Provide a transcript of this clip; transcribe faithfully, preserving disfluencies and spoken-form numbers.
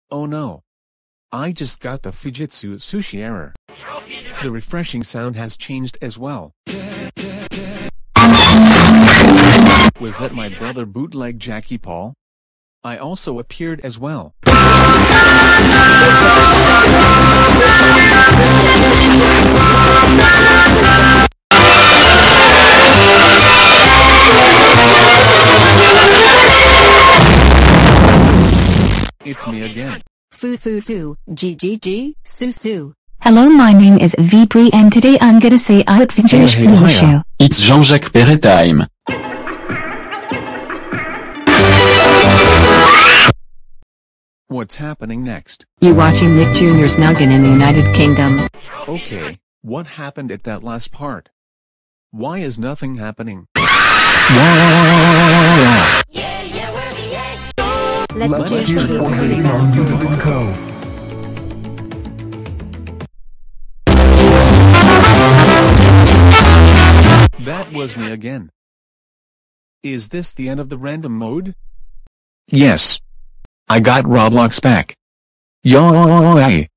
Oh no. I just got the Fujitsu sushi error. The refreshing sound has changed as well. Was that my brother bootleg Jackie Paul? I also appeared as well. It's me again. Foo foo foo, G G G, Su Su. Hello, my name is Vibri and today I'm gonna say our adventures hey, hey, show. It's Jean-Jacques Perrey time. What's happening next? You watching Nick Junior's Nuggin in the United Kingdom. Okay, what happened at that last part? Why is nothing happening? Let's, Let's do do it. it. That was me again. Is this the end of the random mode? Yes. I got Roblox back. Yay!